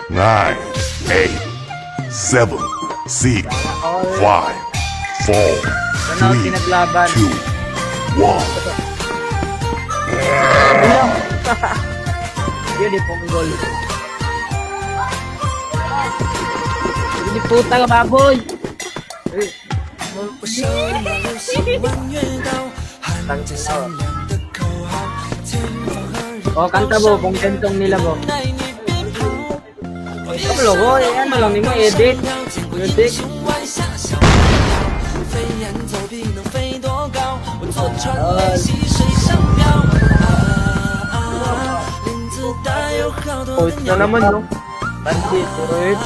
9, 8, 7, 6, 5, 4, 3, 2, 1. Yun, di punggol. Hindi puta ka, baboy. Oh, kanta mo, kung gantong nila mo. Kapalo ko, ano lang nimo, edit. Edit. Post na naman, no? Pansit, right?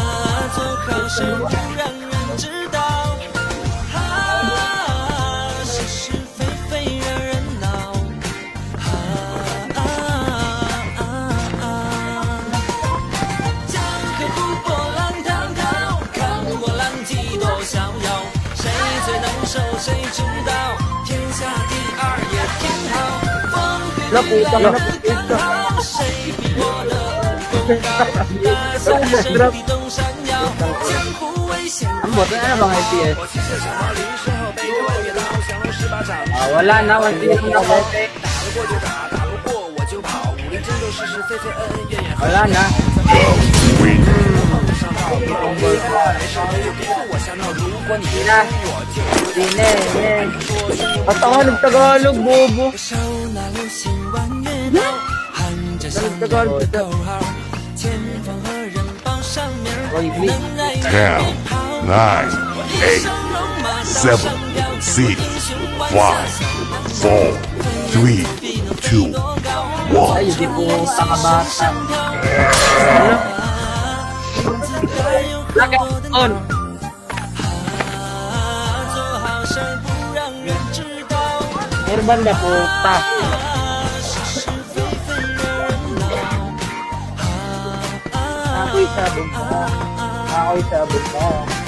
Naputang na puta. Ang boto na bang IPS? Wala na, 1PS na bote. Wala na. Tagalog, bobo. Tagalog. 10, 9, 8, 7, 6, 5, 4, 3, 2, 1. Ay, di po takabata. Lagat on. Herban na puta. Ako'y sabog na. Ako'y sabog na.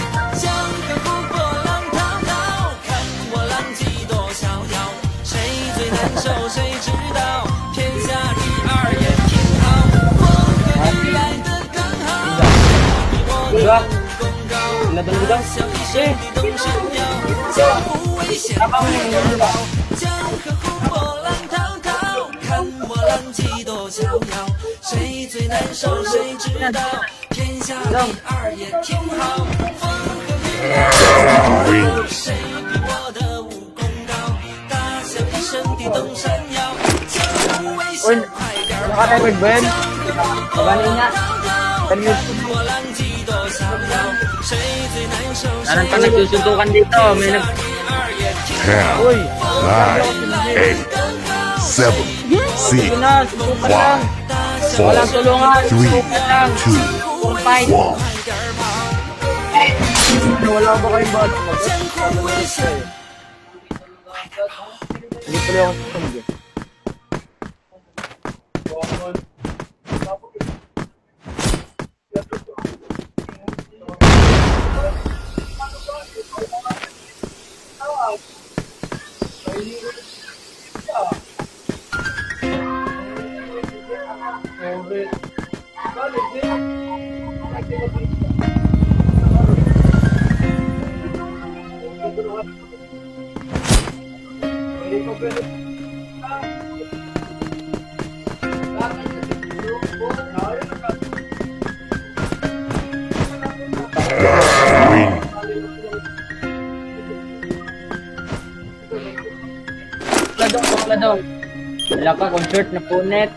Udah. Sila dalawa. Abang mo. 谁最难受谁知道，天下第二也挺好。风和雨谁比我的武功高？大象一生地动山摇，江湖危险快点跑！我浪迹多逍遥，谁最难受谁知道，天下第二也挺好。 10, 9, 8, 7, 6, 5, 4, 3, 2, 1. Wala ba kayong bata? Hindi pala ako sasangin. Bakla daw. Wala ka, concert na punet.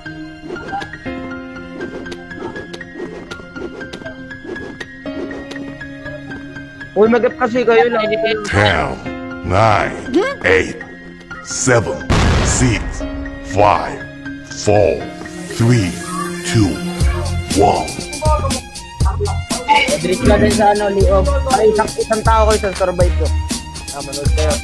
Uy, mag-up kasi kayo lang. 10, 9, 8, 7, 6, 5, 4, 3, 2, 1. Drink lang din sa ano, liog. Ay, isang tao ko, isang survive ko. Manood kayo.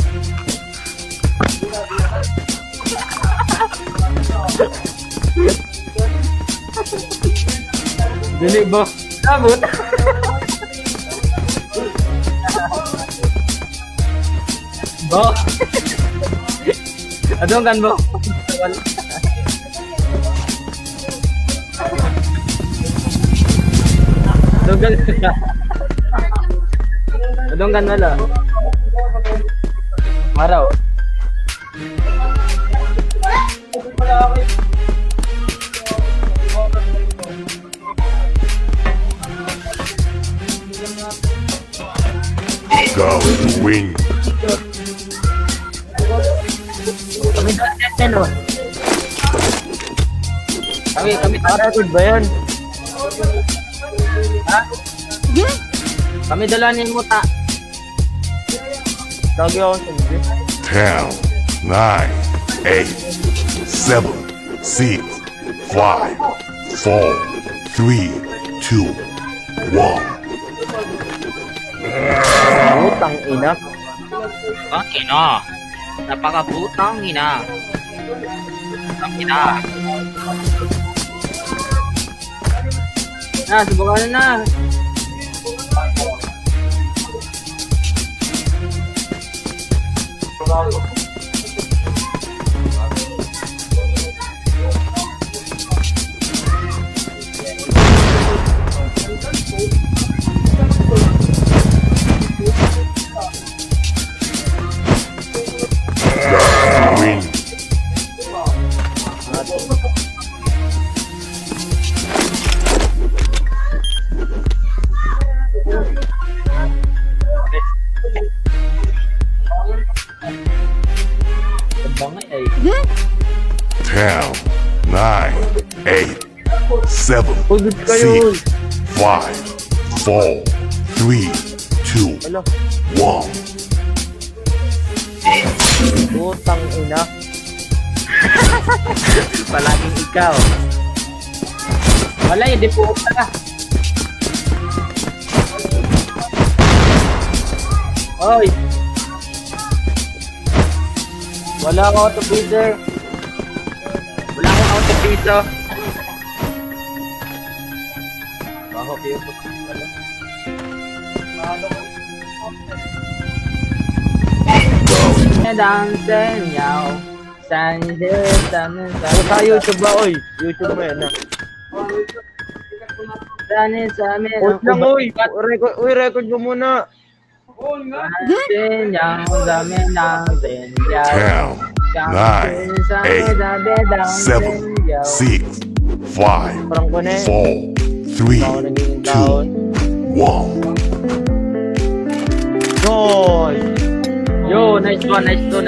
Dili ba? Sabot! Bo! Adong kan bo? ganun. Anong ganun lang? Maraw. Go win. Kami natin, no? Kami record ba yan? Ha? Kami dala ni Muta. Lagi ako sa video. 10, 9, 8, 7, 6, 5, 4, 3, 2, 1. Putang ina. Ang ina. Napakaputang ina. Putang ina. Na, subukan na. Win. Bangay ay. 10, 9, 8, 7, Pagod kayo. 6, 5, 4, 3, 2, Alo, 1. putang ina. Palaging ikaw. Wala, hindi po ka. Oy. Wala akong auto-feeder. Wala akong auto-pito. Bako kayo po. Dansen yaw. Sande tamen sa YouTube ba oy? YouTube mo yan na. Dani sa amin. Post lang oy. Record mo muna. Dansen yaw dami dansen yaw. 10, 9, 8, 7, 6, 5, 4, 3, 2, 1. Joy. Yo, nice one.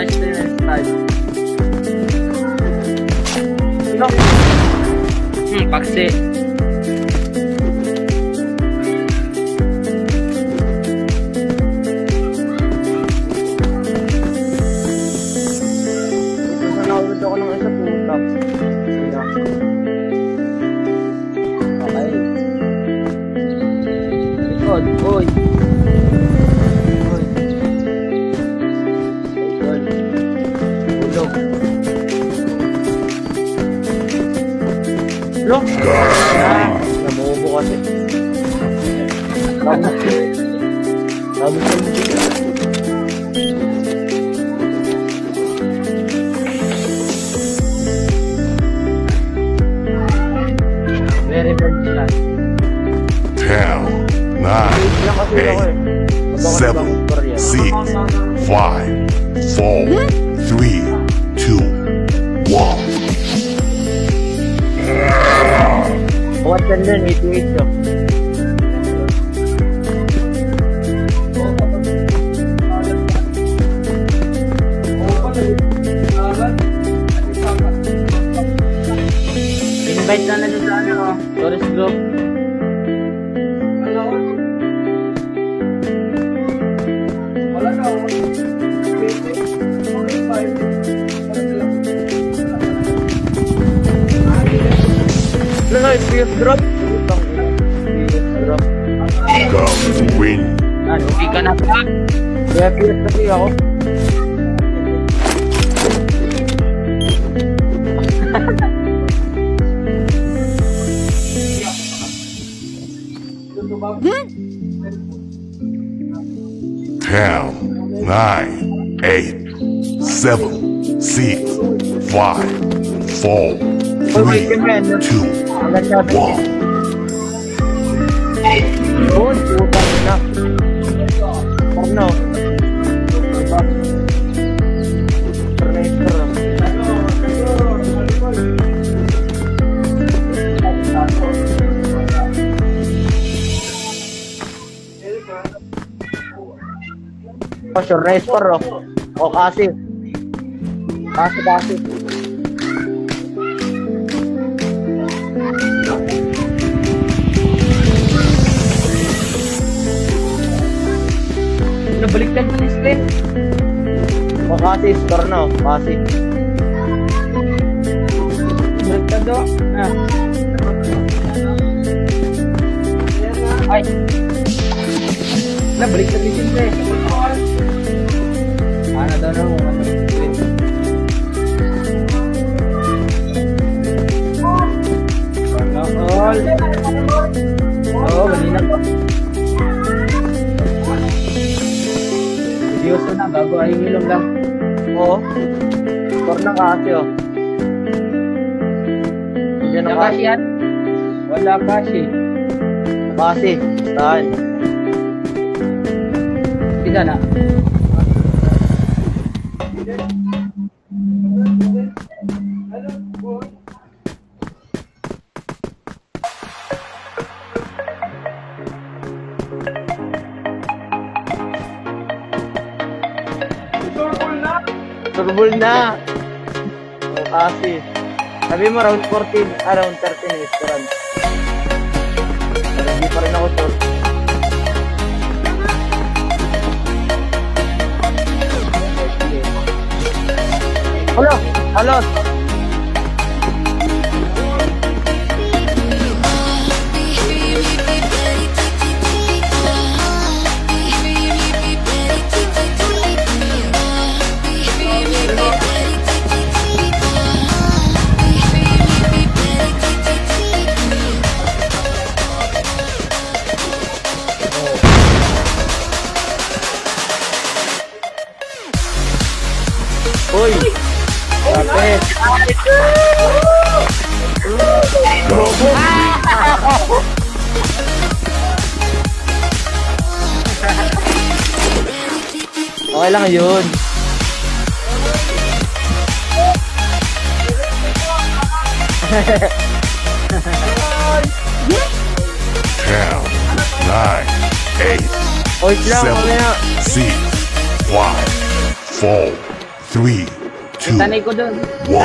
No. Paksi. Nanawid ako ng isa puta. Okay. Likod, oy. Lo? Namubo kasi. Sabi sa very bad siya. 10, 9, 8, 7, 6, 5, 4, 3, 2, 1. What's the name? 88 siya. Invite na dun sa ano, tourist group. Ano, PS drop? PS drop. Go win. Hindi ka na pa. Kaya PS kasi ako. Ten, 9, 8, 7, 6, 5, 4, 3, 2, 1. Uy, putang ina. Ano? Oh, sure race par oh. Oh, kasi. Kasi. Nabaliktad mo ni screen. Oh, kasi score no, kasi. Baliktad do. Ay. Nabaliktad ni screen. Ano daw na mo? All. Oh, kanina pa. Seryoso na, bago ay ilong lang. Oo. Score na kasi oh. Yan ang kasi yan. Wala kasi. Kasi. Saan? Isa na. Turbol na. O kasi. Sabi mo round 14, round 13 is run. Pero hindi pa rin ako sure. Halo. Uy! Grabe! Okay lang yun. Ten, 9, 8, Wait lang, 7, 6, 5, 4, 3, 2, tanay ko dun. 1.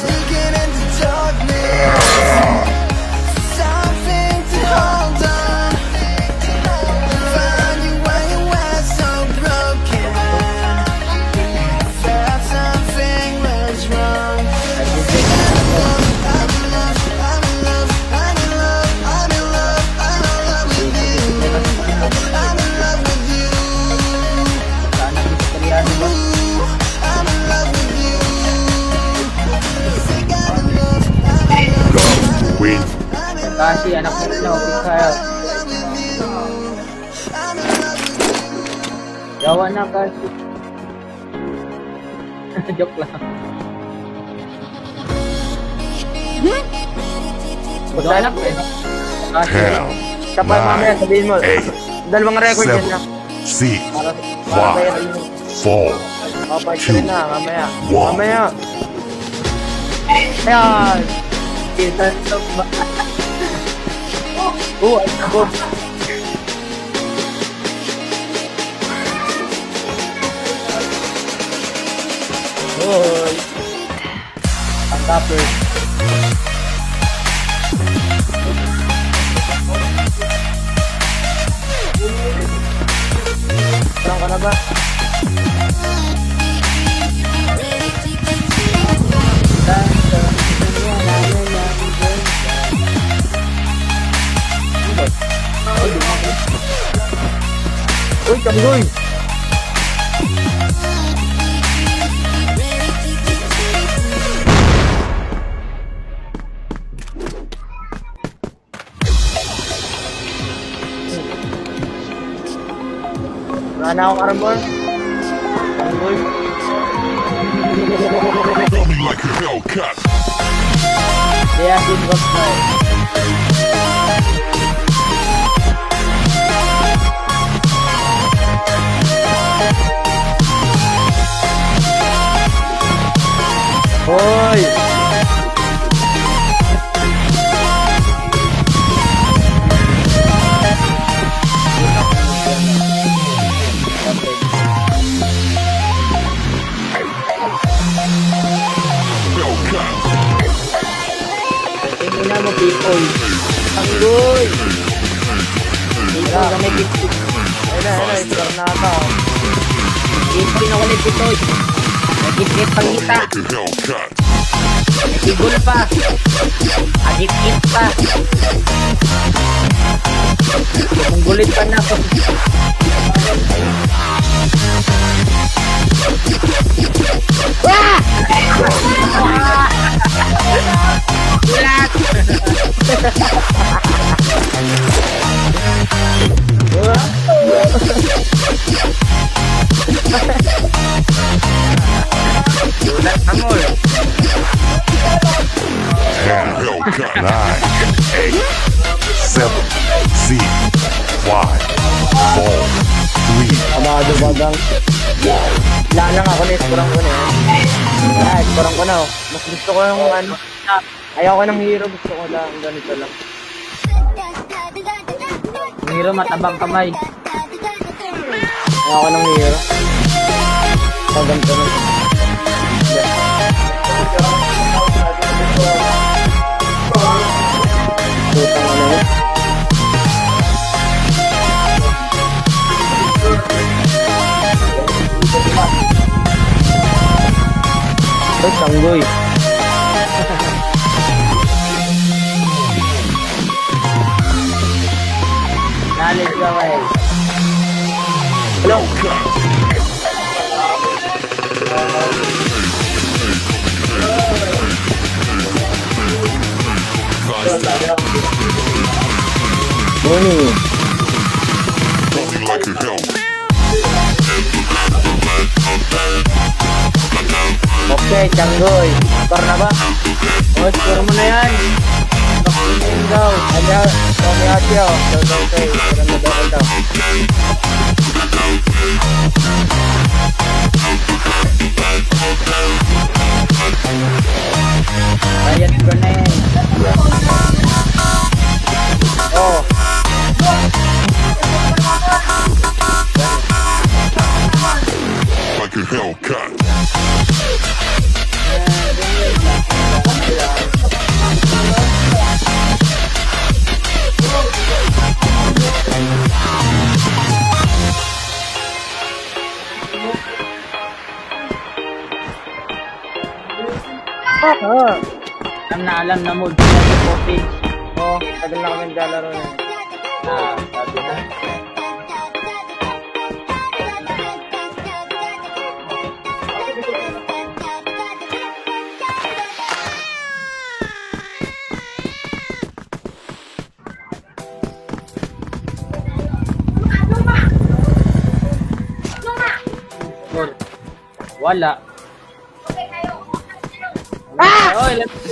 Win. Kasi anak ko na official. Yawa na kasi. Joke lang. Baganak eh. Kasi. 10, Kapag mamaya sabihin mo. 8, Dalawang record yan 7, na. 6, 5, 4, Papay na mamaya. 1. Mamaya. Ayan. Kita ito ba? Ay ako. Hoy. Ang tapos. Parang ka na ba? Uy, kamgoy! Wala na akong arambol. Kamgoy. Coming like a Hellcat. Kaya din ko na. Ayun na, score na ata. Ipin ako ulit ito. Nagkit-kit pangita. Nagigol pa. Agit-kit pa. Munggulit pa na ako. Wah! Ulat! Ulat angol. 9, 8, 7, 6, 5, 4, 3, Abado-badang. Lalang ako na, scorang ko na yan. Scorang ko na. Mas gusto ko yung ano. Ayaw ko ng hero, gusto ko lang. Ganito lang. Hero matabang kamay. Ayaw ko ng hero. Ganito na. Putang ano na. Ay, sanggoy. Knowledge ka ba eh? Hello? Morning. nothing like your help. Okay, Changoy. Score na ba? O, score mo na yan. Bakit daw? Ano? Tommy Atio. Okay. Score na daw daw. Ryan Grenade. Oh. Like a Hellcat. Alam na mood sa footage. Oh, tagal na kami naglalaro na. Sabi na. Wala. Oh,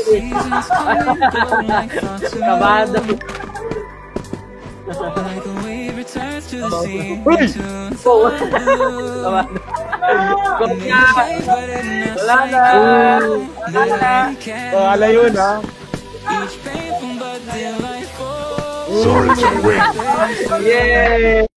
kabado. Wala na. Wala yun, ha? Sorry to win. Yeah!